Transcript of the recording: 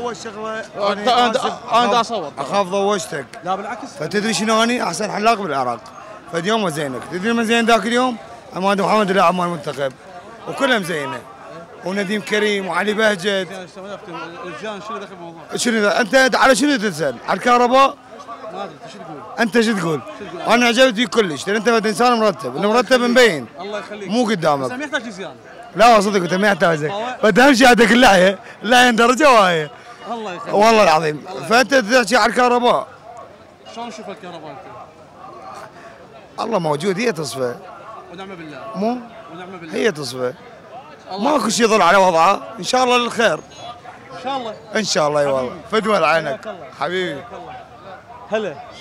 اول شغله انا اصوت اخاف ضوجتك. لا بالعكس. فتدري شنو اني احسن حلاق بالعراق. فاليوم زينك، تدري من زين ذاك اليوم؟ عماد محمد اللاعب مال المنتخب وكلها مزينه. ونديم كريم وعلي بهجت. الجان شنو دخل بالموضوع؟ شنو ذا؟ انت على شنو تسال؟ على الكهرباء؟ ما ادري شو تقول؟ انت شو تقول؟ انا عجبت فيك كلش، لان انت انسان مرتب، انه مرتب مبين. الله يخليك. مو قدامك. بس ما يحتاج زياده. لا صدق انت ما يحتاجك، بس اهم شيء عندك اللحيه درجه وهاي. الله يخليك. والله العظيم، فانت تحكي على الكهرباء. شلون نشوف الكهرباء انت؟ الله موجود، هي تصفى. ونعم بالله. مو؟ ونعم بالله. هي تصفى. ماكو شيء يظل على وضعه، ان شاء الله للخير. ان شاء الله. ان شاء الله. اي والله، فدوى عينك حبيبي. هلا.